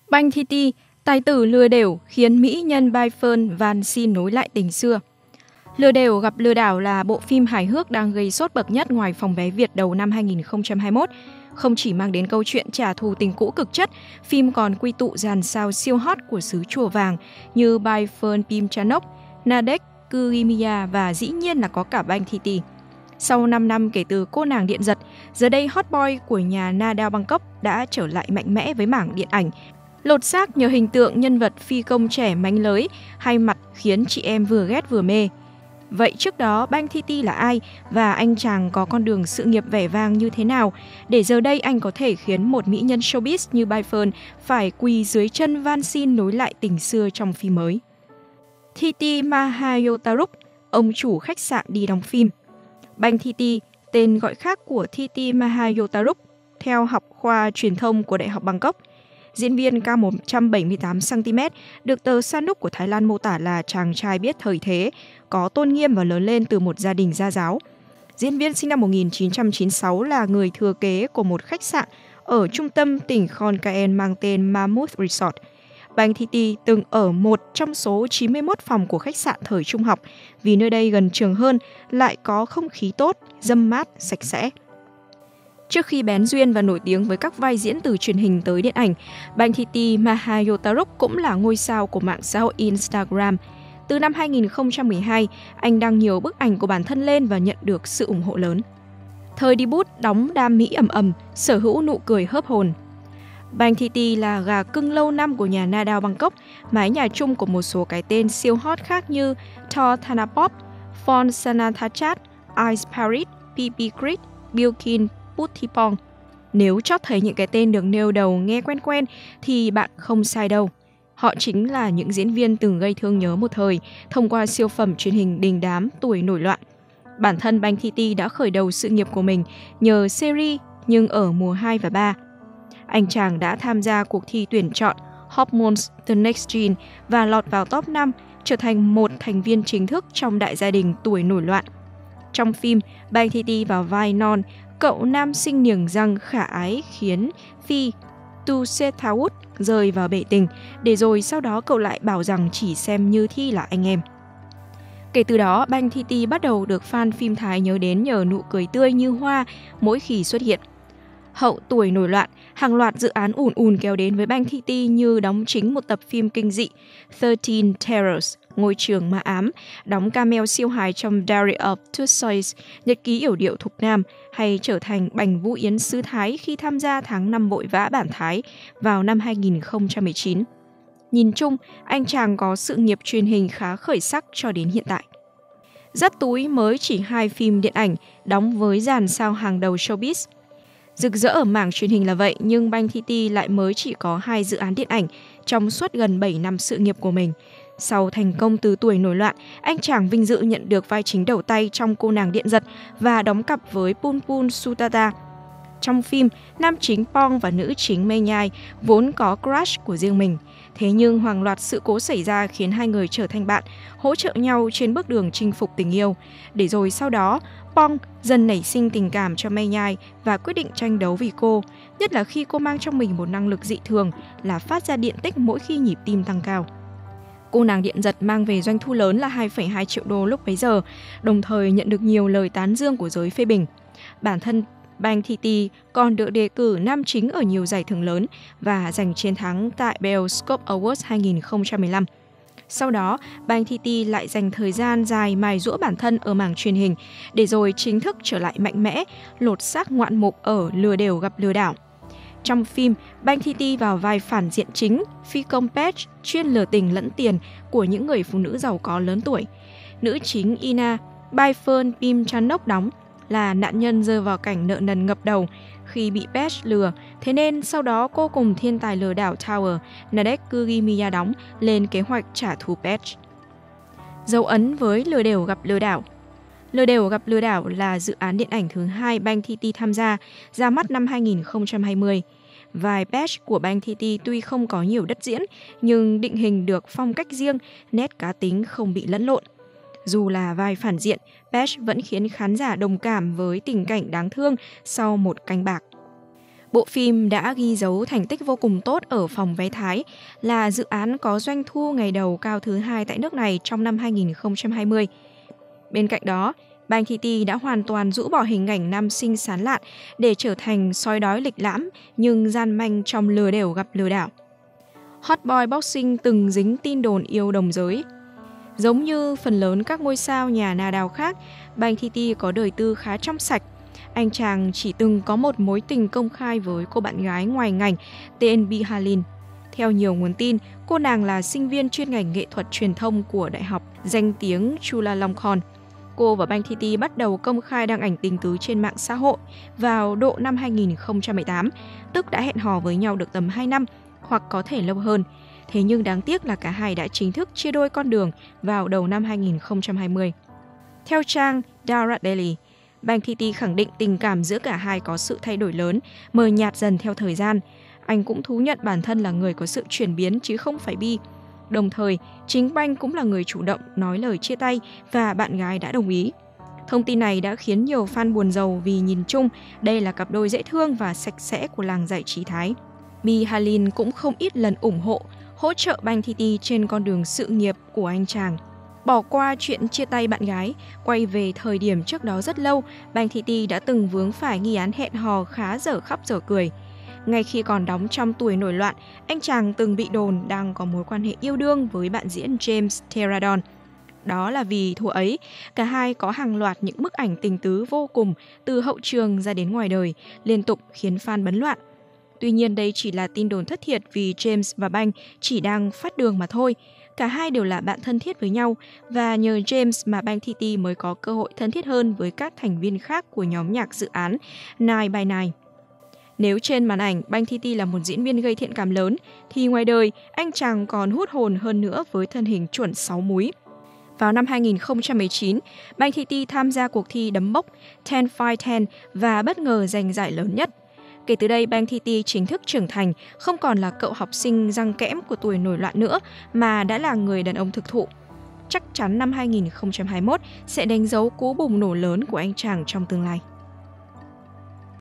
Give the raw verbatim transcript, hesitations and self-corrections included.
Banh Thi Ti, tài tử lừa đểu khiến mỹ nhân Bai Fern van xin nối lại tình xưa. Lừa đểu gặp lừa đảo là bộ phim hài hước đang gây sốt bậc nhất ngoài Phòng vé Việt đầu năm hai nghìn không trăm hai mươi mốt. Không chỉ mang đến câu chuyện trả thù tình cũ cực chất, phim còn quy tụ dàn sao siêu hot của xứ Chùa Vàng như Bai Fern Pimchanok, Nadek Kurimia và dĩ nhiên là có cả Banh Thi Ti. Sau năm năm kể từ Cô nàng điện giật, giờ đây hot boy của nhà Nadao Bangkok đã trở lại mạnh mẽ với mảng điện ảnh. Lột xác nhờ hình tượng nhân vật phi công trẻ mánh lới, hay mặt khiến chị em vừa ghét vừa mê. Vậy trước đó Banh Thi Ti là ai và anh chàng có con đường sự nghiệp vẻ vang như thế nào để giờ đây anh có thể khiến một mỹ nhân showbiz như Bai Fern phải quỳ dưới chân van xin nối lại tình xưa trong phim mới? Thi Ti Mahayotaruk, ông chủ khách sạn đi đóng phim. Banh Thi Ti, tên gọi khác của Thi Ti Mahayotaruk, theo học khoa truyền thông của Đại học Bangkok. Diễn viên cao một trăm bảy mươi tám xăng ti mét, được tờ Sanuk của Thái Lan mô tả là chàng trai biết thời thế, có tôn nghiêm và lớn lên từ một gia đình gia giáo. Diễn viên sinh năm một nghìn chín trăm chín mươi sáu là người thừa kế của một khách sạn ở trung tâm tỉnh Khon Kaen mang tên Mammoth Resort. Banh Thi Ti từng ở một trong số chín mươi mốt phòng của khách sạn thời trung học vì nơi đây gần trường hơn, lại có không khí tốt, râm mát, sạch sẽ. Trước khi bén duyên và nổi tiếng với các vai diễn từ truyền hình tới điện ảnh, Banh Thi Ti Mahayotaruk cũng là ngôi sao của mạng xã hội Instagram. Từ năm hai nghìn không trăm mười hai, anh đăng nhiều bức ảnh của bản thân lên và nhận được sự ủng hộ lớn. Thời debut đóng đam mỹ ầm ầm, sở hữu nụ cười hớp hồn. Banh Thi Ti là gà cưng lâu năm của nhà Nadao Bangkok, mái nhà chung của một số cái tên siêu hot khác như Thor Thanapop, Phon Sanathachat, Ice Parit, pê pê Crit, Bilkin, Puttipong. Nếu chót thấy những cái tên được nêu đầu nghe quen quen thì bạn không sai đâu. Họ chính là những diễn viên từng gây thương nhớ một thời thông qua siêu phẩm truyền hình đình đám Tuổi nổi loạn. Bản thân Banh Thi Ti đã khởi đầu sự nghiệp của mình nhờ series nhưng ở mùa hai và ba. Anh chàng đã tham gia cuộc thi tuyển chọn Hormones The Next Gen và lọt vào top năm, trở thành một thành viên chính thức trong đại gia đình Tuổi nổi loạn. Trong phim, Banh Thi Ti vào vai Non, cậu nam sinh niềng răng khả ái khiến Phi Tu Sethawut rơi vào bể tình, để rồi sau đó cậu lại bảo rằng chỉ xem Như Thi là anh em. Kể từ đó, Banh Thi Ti bắt đầu được fan phim Thái nhớ đến nhờ nụ cười tươi như hoa mỗi khi xuất hiện. Hậu Tuổi nổi loạn, hàng loạt dự án ùn ùn kéo đến với Banh Thi Ti như đóng chính một tập phim kinh dị thirteen Terrors, Ngôi trường ma ám, đóng cameo siêu hài trong Diary of Tussauds, Nhật ký yểu điệu thục nam, hay trở thành Bành Vũ Yến xứ Thái khi tham gia tháng năm vội vã bản Thái vào năm hai nghìn không trăm mười chín. Nhìn chung, anh chàng có sự nghiệp truyền hình khá khởi sắc cho đến hiện tại. Dắt túi mới chỉ hai phim điện ảnh, đóng với dàn sao hàng đầu showbiz. Rực rỡ ở mảng truyền hình là vậy, nhưng Banh Thi Ti lại mới chỉ có hai dự án điện ảnh trong suốt gần bảy năm sự nghiệp của mình. Sau thành công từ Tuổi nổi loạn, anh chàng vinh dự nhận được vai chính đầu tay trong Cô nàng điện giật và đóng cặp với Punpun Sutata. Trong phim, nam chính Pong và nữ chính Mei Nhai vốn có crush của riêng mình. Thế nhưng hàng loạt sự cố xảy ra khiến hai người trở thành bạn, hỗ trợ nhau trên bước đường chinh phục tình yêu. Để rồi sau đó, Pong dần nảy sinh tình cảm cho Mei Nhai và quyết định tranh đấu vì cô, nhất là khi cô mang trong mình một năng lực dị thường là phát ra điện tích mỗi khi nhịp tim tăng cao. Cô nàng điện giật mang về doanh thu lớn là hai phẩy hai triệu đô lúc bấy giờ, đồng thời nhận được nhiều lời tán dương của giới phê bình. Bản thân Banh Thi Ti còn được đề cử nam chính ở nhiều giải thưởng lớn và giành chiến thắng tại Bell Scope Awards hai nghìn không trăm mười lăm. Sau đó, Banh Thi Ti lại dành thời gian dài mài giũa bản thân ở mảng truyền hình, để rồi chính thức trở lại mạnh mẽ, lột xác ngoạn mục ở Lừa đểu gặp lừa đảo. Trong phim, Banh Thi Ti vào vai phản diện chính, phi công Page chuyên lừa tình lẫn tiền của những người phụ nữ giàu có lớn tuổi. Nữ chính Ina, Bai Fern Pimchanok đóng, là nạn nhân rơi vào cảnh nợ nần ngập đầu khi bị Page lừa, thế nên sau đó cô cùng thiên tài lừa đảo Tower, Nadek Kurimia đóng, lên kế hoạch trả thù Page. Dấu ấn với Lừa đểu gặp lừa đảo. Lừa đểu gặp lừa đảo là dự án điện ảnh thứ hai Banh Thi Ti tham gia, ra mắt năm hai nghìn không trăm hai mươi. Vai Page của Banh Thi Ti tuy không có nhiều đất diễn, nhưng định hình được phong cách riêng, nét cá tính không bị lẫn lộn. Dù là vai phản diện, Page vẫn khiến khán giả đồng cảm với tình cảnh đáng thương sau một canh bạc. Bộ phim đã ghi dấu thành tích vô cùng tốt ở phòng vé Thái, là dự án có doanh thu ngày đầu cao thứ hai tại nước này trong năm hai nghìn không trăm hai mươi. Bên cạnh đó, Bang Thi đã hoàn toàn rũ bỏ hình ảnh nam sinh sán lạn để trở thành sói đói lịch lãm nhưng gian manh trong lừa đểu gặp lừa đảo. Hot Boy Boxing từng dính tin đồn yêu đồng giới. Giống như phần lớn các ngôi sao nhà Na Đào khác, Bang Thi có đời tư khá trong sạch. Anh chàng chỉ từng có một mối tình công khai với cô bạn gái ngoài ngành tên Bi Halin. Theo nhiều nguồn tin, cô nàng là sinh viên chuyên ngành nghệ thuật truyền thông của Đại học danh tiếng Chulalongkorn. Cô và Bang Thi bắt đầu công khai đăng ảnh tình tứ trên mạng xã hội vào độ năm hai nghìn không trăm mười tám, tức đã hẹn hò với nhau được tầm hai năm hoặc có thể lâu hơn. Thế nhưng đáng tiếc là cả hai đã chính thức chia đôi con đường vào đầu năm hai nghìn không trăm hai mươi. Theo trang Darat Daily, Bang Thi khẳng định tình cảm giữa cả hai có sự thay đổi lớn, mờ nhạt dần theo thời gian. Anh cũng thú nhận bản thân là người có sự chuyển biến chứ không phải bi. Đồng thời, chính Bang cũng là người chủ động nói lời chia tay và bạn gái đã đồng ý. Thông tin này đã khiến nhiều fan buồn rầu vì nhìn chung đây là cặp đôi dễ thương và sạch sẽ của làng giải trí Thái. Bi Halin cũng không ít lần ủng hộ, hỗ trợ Bang Thi trên con đường sự nghiệp của anh chàng. Bỏ qua chuyện chia tay bạn gái, quay về thời điểm trước đó rất lâu, Bang Thi đã từng vướng phải nghi án hẹn hò khá dở khóc dở cười. Ngay khi còn đóng trong Tuổi Nổi Loạn, anh chàng từng bị đồn đang có mối quan hệ yêu đương với bạn diễn James Terradon. Đó là vì thuở ấy, cả hai có hàng loạt những bức ảnh tình tứ vô cùng từ hậu trường ra đến ngoài đời, liên tục khiến fan bấn loạn. Tuy nhiên đây chỉ là tin đồn thất thiệt vì James và Bang chỉ đang phát đường mà thôi. Cả hai đều là bạn thân thiết với nhau và nhờ James mà Bang Thi mới có cơ hội thân thiết hơn với các thành viên khác của nhóm nhạc dự án Nine by Nine. Nếu trên màn ảnh Bang Thi là một diễn viên gây thiện cảm lớn, thì ngoài đời anh chàng còn hút hồn hơn nữa với thân hình chuẩn sáu múi. Vào năm hai nghìn không trăm mười chín, Bang Thi tham gia cuộc thi đấm bốc ten by ten và bất ngờ giành giải lớn nhất. Kể từ đây, Bang Thi chính thức trưởng thành, không còn là cậu học sinh răng kẽm của Tuổi Nổi Loạn nữa, mà đã là người đàn ông thực thụ. Chắc chắn năm hai nghìn không trăm hai mươi mốt sẽ đánh dấu cú bùng nổ lớn của anh chàng trong tương lai.